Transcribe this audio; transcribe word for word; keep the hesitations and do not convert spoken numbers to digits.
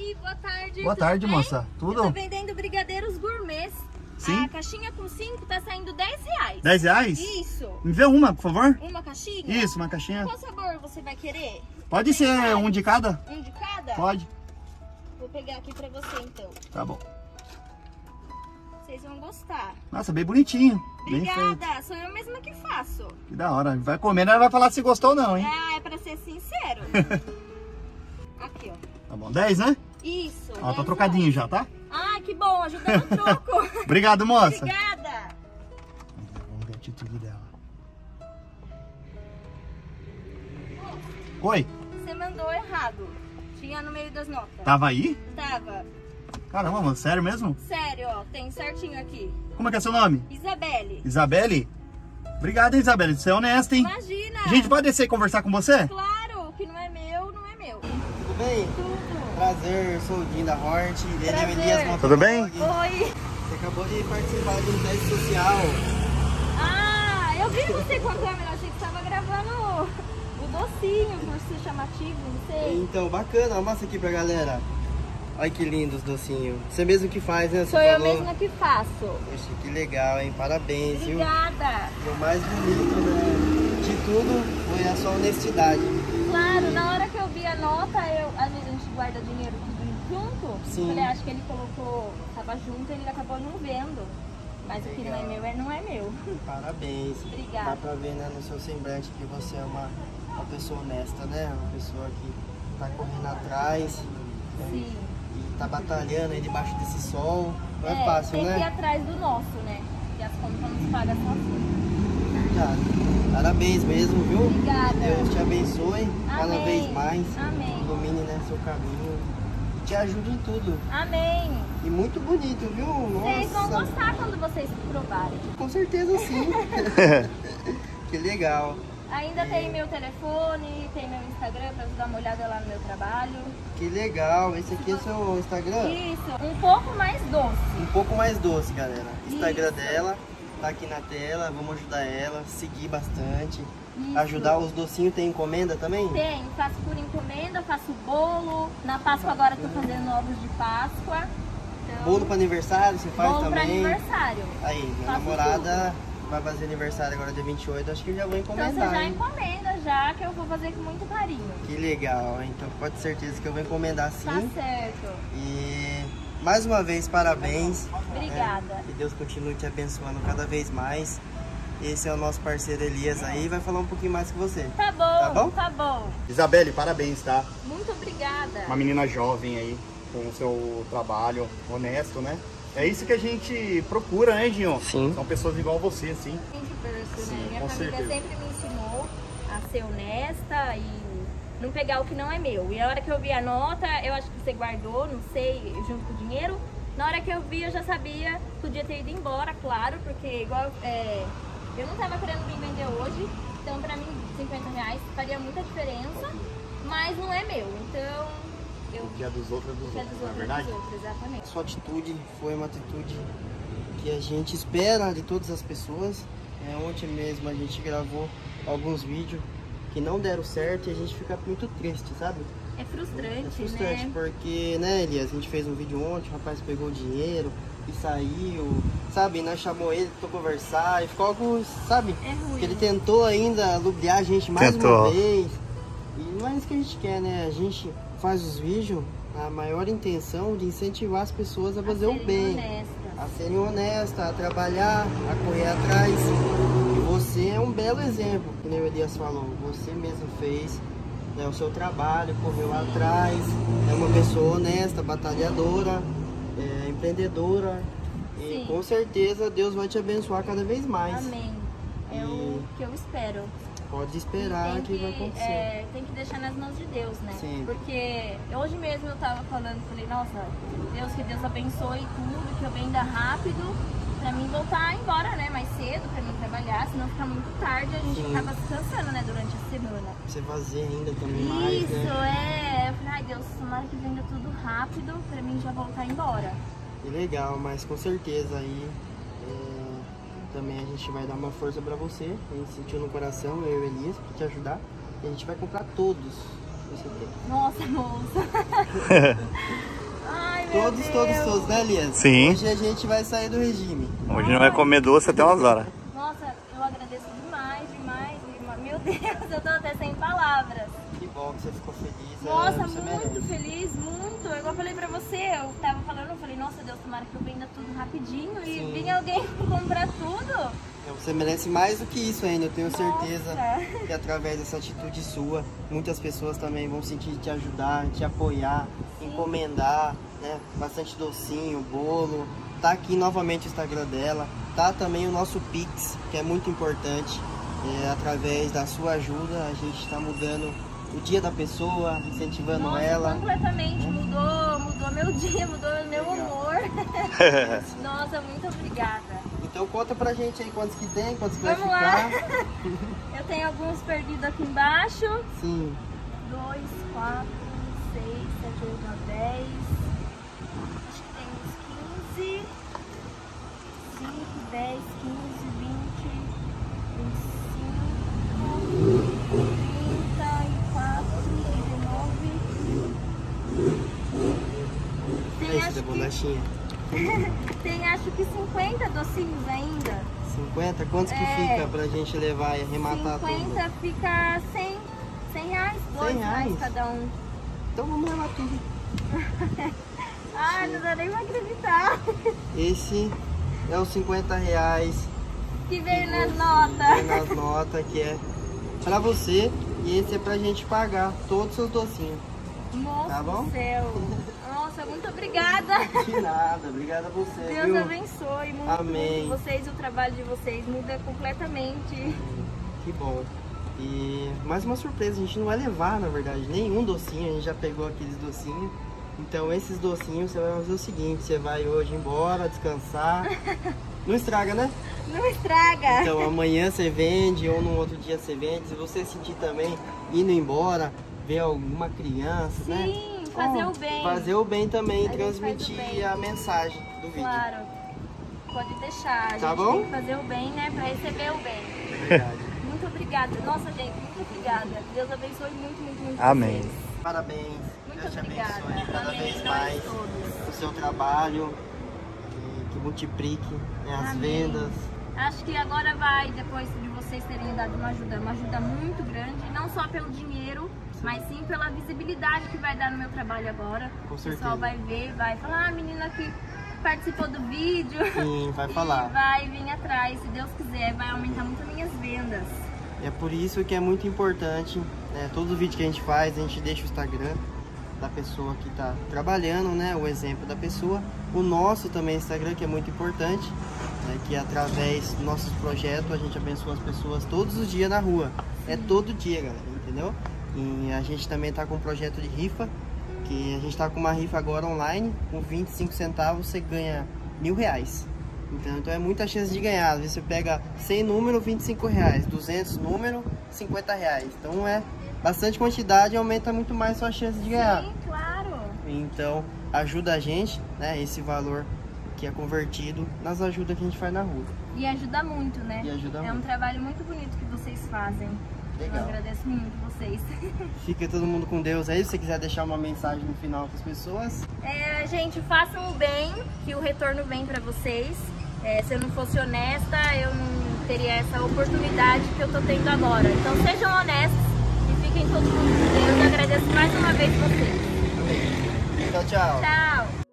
Oi, boa tarde. Boa tarde, bem? Moça. Tudo? Eu tô vendendo brigadeiros gourmets. Sim. A caixinha com cinco tá saindo dez reais. dez reais? Isso. Me vê uma, por favor. Uma caixinha? Isso, uma caixinha. Qual sabor você vai querer? Pode ser um de cada? Um de cada? Pode. Vou pegar aqui pra você, então. Tá bom. Vocês vão gostar. Nossa, bem bonitinho. Obrigada, bem sou eu mesma que faço. Que da hora. Vai comer, não vai falar se gostou ou não, hein? Ah, é pra ser sincero. Aqui, ó. Tá bom, dez, né? Isso. Ó, tô trocadinho já, tá? Ah, que bom, ajudando o troco. Obrigado, moça. Obrigada. Vamos ver a atitude dela. Oi. Você mandou errado. Tinha no meio das notas. Tava aí? Tava. Caramba, mano, sério mesmo? Sério, ó, tem certinho aqui. Como é que é seu nome? Isabelle. Isabelle? Obrigado, hein, Isabelle. Você é honesta, hein? Imagina. A gente pode descer e conversar com você? Claro, o que não é meu, não é meu. Tudo bem? Tudo. Prazer, eu sou o Dinho da Hort, ele é Prazer. Elias Motovlog. Tudo bem? Oi. Você acabou de participar de um teste social. Ah, eu vi você com a câmera, achei que você tava gravando o docinho, por ser chamativo, não sei. Então, bacana, mostra aqui pra galera. Olha que lindo os docinhos. Você mesmo que faz, né? Você Sou eu falou. mesma que faço. Poxa, que legal, hein? Parabéns, viu? Obrigada. E o mais bonito, né, de tudo foi a sua honestidade. Claro, na hora que eu vi a nota, eu, às vezes a gente guarda dinheiro tudo junto. Sim. Falei, acho que ele colocou, tava junto e ele acabou não vendo. Mas o que não é meu, é não é meu. Parabéns. Obrigada. Dá pra ver, né, no seu semblante que você é uma, uma pessoa honesta, né? Uma pessoa que tá correndo atrás. né? Sim. E tá batalhando aí debaixo desse sol. Não é, É, fácil, tem né? que ir atrás do nosso, né? Porque as contas não se pagam sozinho. Verdade. Parabéns mesmo, viu? Obrigada. Deus te abençoe cada Amém. vez mais. Amém. Ilumine, né, seu caminho. E te ajude em tudo. Amém. E muito bonito, viu? Vocês vão Nossa. gostar quando vocês provarem. Com certeza sim. Que legal. Ainda tem meu telefone, tem meu Instagram pra dar uma olhada lá no meu trabalho. Que legal. Esse aqui é seu Instagram? Isso, um pouco mais doce. Um pouco mais doce, galera. Instagram Isso. dela tá aqui na tela. Vamos ajudar ela, seguir bastante. Isso. Ajudar os docinhos. Tem encomenda também? Tem, faço por encomenda, faço bolo. Na Páscoa agora tô fazendo ovos de Páscoa. Então, Bolo para aniversário, você faz bolo pra também? aniversário. Aí, minha Faço namorada vai fazer aniversário agora dia vinte e oito, acho que eu já vou Então encomendar. você já hein? encomenda já, que eu vou fazer com muito carinho. Que legal, então pode ter certeza que eu vou encomendar sim. Tá certo. E mais uma vez, parabéns. Obrigada. né? Que Deus continue te abençoando cada vez mais. Esse é o nosso parceiro Elias aí, vai falar um pouquinho mais com você. Tá bom, Tá bom? tá bom. Isabelle, parabéns, tá? Muito obrigada. Uma menina jovem aí, com o seu trabalho honesto, né? É isso que a gente procura, né, Ginho? Sim. São pessoas igual a você, assim. Gente, berço, Sim, né? Minha com família certeza. sempre me ensinou a ser honesta e não pegar o que não é meu. E a hora que eu vi a nota, eu acho que você guardou, não sei, junto com o dinheiro. Na hora que eu vi, eu já sabia, podia ter ido embora, claro, porque igual é, eu não tava querendo vir vender hoje, então pra mim cinquenta reais faria muita diferença, mas não é meu, então eu... O que é dos outros é dos o que é outros, dos não é outros, é verdade? dos outros, exatamente. Sua atitude foi uma atitude que a gente espera de todas as pessoas. É, ontem mesmo a gente gravou alguns vídeos que não deram certo e a gente fica muito triste, sabe? É frustrante, É frustrante, né? porque, né, Elias, a gente fez um vídeo ontem, o rapaz pegou o dinheiro e saiu, sabe? Nós chamou ele pra conversar e ficou algo, sabe? É ruim. Que ele tentou ainda lubriar a gente mais Tentou. uma vez. E não é isso que a gente quer, né? A gente faz os vídeos a maior intenção de incentivar as pessoas a fazer A o serem bem. honestas. A serem honestas, a trabalhar, a correr atrás. E você é um belo exemplo, que nem o Elias falou. Você mesmo fez, né, o seu trabalho, correu atrás. É uma pessoa honesta, batalhadora, é, empreendedora. E Sim. com certeza Deus vai te abençoar cada vez mais. Amém. É o que eu espero. Pode esperar Tem que, vai acontecer. é, tem que deixar nas mãos de Deus, né? Sim. Porque hoje mesmo eu tava falando, falei, nossa, Deus, que Deus abençoe tudo, que eu venda rápido, pra mim voltar embora, né, mais cedo, pra mim trabalhar, senão fica muito tarde, a gente Sim. acaba se cansando, né, durante a semana. Você fazer ainda também mais, Isso, né? é. Eu falei, ai Deus, tomara que venda tudo rápido, pra mim já voltar embora. Que legal, mas com certeza aí é, também a gente vai dar uma força pra você. A gente sentiu no coração, eu e o Elias, pra te ajudar. E a gente vai comprar todos que você tem. Nossa, moça. Todos, Deus. todos, todos, né, Elias? Sim. Hoje a gente vai sair do regime. Hoje não vai comer doce até umas horas. Nossa, eu agradeço demais, demais, demais. Meu Deus, eu tô até sem palavras. Que bom que você ficou feliz. Nossa, é, você muito merece. feliz, muito. Igual eu falei pra você, eu tava falando, eu falei, nossa Deus, tomara que eu venda tudo rapidinho e Sim. vinha alguém comprar tudo. Então, você merece mais do que isso ainda, eu tenho certeza Nossa. que através dessa atitude sua, muitas pessoas também vão sentir te ajudar, te apoiar, Sim. encomendar, né? Bastante docinho, bolo. Tá aqui novamente o Instagram dela, tá também o nosso Pix, que é muito importante. É, através da sua ajuda, a gente está mudando o dia da pessoa, incentivando Nossa, ela. completamente, mudou, mudou meu dia, mudou meu humor. Nossa, muito obrigada. Então conta pra gente aí quantos que tem, quantos que vai Vamos lá. ficar. Eu tenho alguns perdidos aqui embaixo. Sim. dois, quatro, seis, sete, oito, nove, dez. Acho que tem uns quinze. cinco, dez, quinze, vinte, vinte e cinco, trinta e quatro, dezenove. Tem, Esse da acho que, bolachinha. tem acho que cinquenta docinhos ainda. cinquenta? Quantos que É. fica pra gente levar e arrematar cinquenta tudo? fica cem. cem reais, dois cem reais reais? cada um. Então vamos levar tudo. Ai, não dá nem pra acreditar. Esse é os cinquenta reais Que veio que nas você- notas. vem nas notas, que é pra você. E esse é pra gente pagar todos os seus docinhos. Nossa Tá bom? do céu. Nossa, muito obrigada. De nada, obrigada a você, Deus viu? abençoe muito, Amém. muito vocês e o trabalho de vocês. Muda completamente. Que bom. E mais uma surpresa, a gente não vai levar, na verdade, nenhum docinho, a gente já pegou aqueles docinhos. Então esses docinhos você vai fazer o seguinte, você vai hoje embora, descansar. Não estraga, né? Não estraga. Então amanhã você vende ou no outro dia você vende. Se você sentir também indo embora, ver alguma criança, né? Sim, fazer Ó, o bem. Fazer o bem também, A gente faz o transmitir bem. a mensagem do vídeo. Claro. Pode deixar. A Tá gente bom? tem que fazer o bem, né? Pra receber o bem. Verdade. Muito obrigada. Nossa, gente, muito obrigada. Deus abençoe muito, muito, muito Amém. vocês. Parabéns. Muito Deus te obrigada. abençoe cada Amém. vez Nós mais todos. o seu trabalho, que, que multiplique, né, as Amém. vendas. Acho que agora vai, depois de vocês terem dado uma ajuda, uma ajuda muito grande, não só pelo dinheiro, mas sim pela visibilidade que vai dar no meu trabalho agora. Com O certeza. pessoal vai ver, vai falar, ah, a menina que participou do vídeo. Sim, vai E falar. vai vir atrás, se Deus quiser, vai aumentar muito as minhas vendas. É por isso que é muito importante, né, todo vídeo que a gente faz, a gente deixa o Instagram da pessoa que está trabalhando, né, o exemplo da pessoa. O nosso também Instagram, que é muito importante, né, que através dos nossos projetos a gente abençoa as pessoas todos os dias na rua. É todo dia, galera, entendeu? E a gente também está com um projeto de rifa, que a gente está com uma rifa agora online, com vinte e cinco centavos você ganha mil reais. Então, então é muita chance de ganhar. Às vezes você pega cem números, vinte e cinco reais, duzentos números, cinquenta reais. Então é bastante quantidade e aumenta muito mais sua chance de ganhar. Sim, claro. Então ajuda a gente, né? Esse valor que é convertido nas ajudas que a gente faz na rua. E ajuda muito, né? E ajuda é um muito. trabalho muito bonito que vocês fazem. Legal. Eu agradeço muito vocês. Fica todo mundo com Deus aí. Se você quiser deixar uma mensagem no final para as pessoas. É, gente, façam o bem, que o retorno vem pra vocês. É, se eu não fosse honesta, eu não teria essa oportunidade que eu tô tendo agora. Então sejam honestos e fiquem todos com Deus. Eu agradeço mais uma vez vocês. Amém. Tchau, tchau. Tchau!